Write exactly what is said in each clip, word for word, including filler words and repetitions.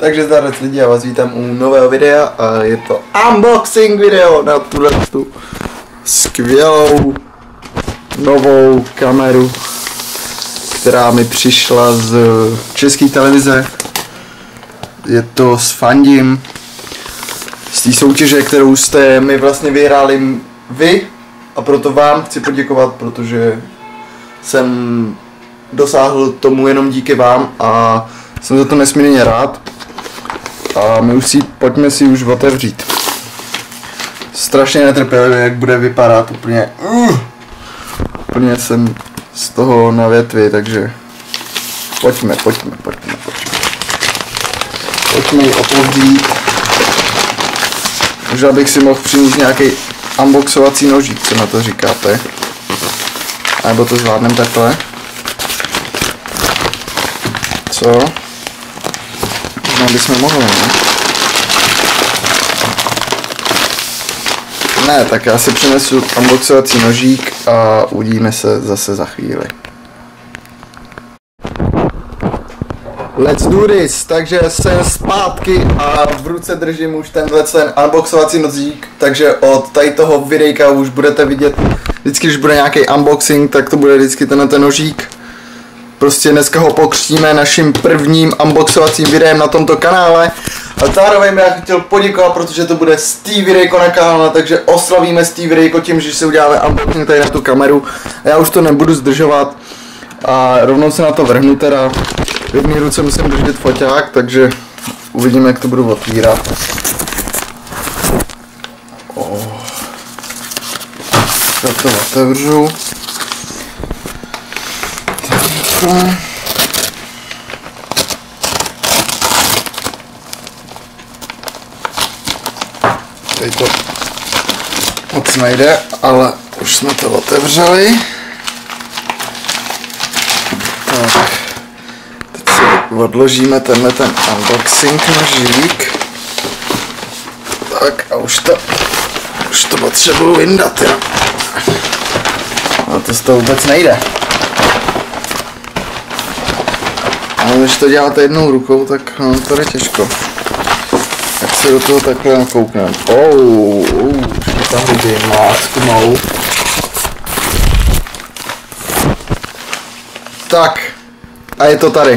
Takže zdar lidi, já vás vítám u nového videa a je to unboxing video na tuhle tu skvělou novou kameru, která mi přišla z České televize. Je to s Fandim, z té soutěže, kterou jste mi vlastně vyhráli vy, a proto vám chci poděkovat, protože jsem dosáhl tomu jenom díky vám a jsem za to nesmírně rád. A my už si, pojďme si už otevřít. Strašně netrpělivě, jak bude vypadat, úplně uh, úplně jsem z toho na větvi, takže pojďme, pojďme, pojďme, pojďme. Pojďme ji otevřít. Možná bych si mohl přinést nějaký unboxovací nožík, co na to říkáte. A nebo to zvládnem takhle. Co? Možná bychom mohli, ne? Ne, tak já si přinesu unboxovací nožík a uvidíme se zase za chvíli. Let's do this! Takže jsem zpátky a v ruce držím už tenhle ten unboxovací nožík, takže od tady toho videjka už budete vidět, vždycky když bude nějaký unboxing, tak to bude vždycky tenhle ten nožík. Prostě dneska ho pokřtíme naším prvním unboxovacím videem na tomto kanále. A zároveň bych chtěl poděkovat, protože to bude Steve videjko na kanále, takže oslavíme Steve videjko tím, že si uděláme unboxing tady na tu kameru. Já už to nebudu zdržovat a rovnou se na to vrhnu teda. V jedné ruce musím držet foťák, takže uvidíme, jak to budu otvírat. Oh. Já to otevřu. Takhle. Teď to moc nejde, ale už jsme to otevřeli. Tak. Teď si odložíme tenhle ten unboxing nožík. Tak a už to, už to potřebuji vyndat, jo. Ale to z toho vůbec nejde. Ale když to děláte jednou rukou, tak no, to je těžko. Tak se do toho takhle nakoukneme. Oh, oh, už to tam vidím, lásku mou. Tak, a je to tady.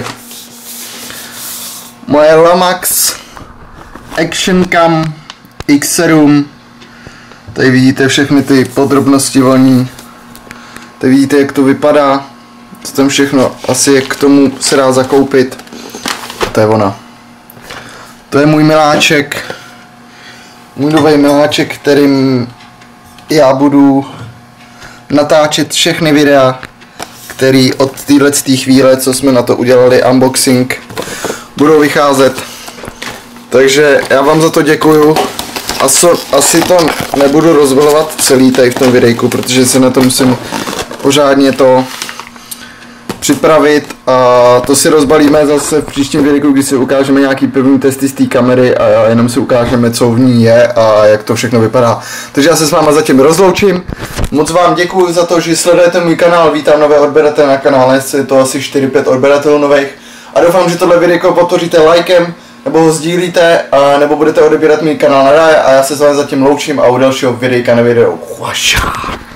Moje Lamax Action Cam X sedm. Tady vidíte všechny ty podrobnosti voní. Tady vidíte, jak to vypadá. Co tam všechno asi jak k tomu se dá zakoupit. To je ona. To je můj miláček. Můj nový miláček, kterým já budu natáčet všechny videa, který od této chvíle, co jsme na to udělali unboxing, budou vycházet. Takže já vám za to děkuju. Aso, asi to nebudu rozbalovat celý tady v tom videjku, protože se na to musím pořádně to připravit a to si rozbalíme zase v příštím videu, kdy si ukážeme nějaký první testy z té kamery a jenom si ukážeme, co v ní je a jak to všechno vypadá. Takže já se s váma zatím rozloučím. Moc vám děkuji za to, že sledujete můj kanál, vítám nové odběratele na kanále, je to asi čtyři pět odběratelů nových a doufám, že tohle videjko podpoříte lajkem, nebo ho sdílíte, a nebo budete odebírat můj kanál nadále a já se s vámi zatím loučím a u dalšího videjka na videu.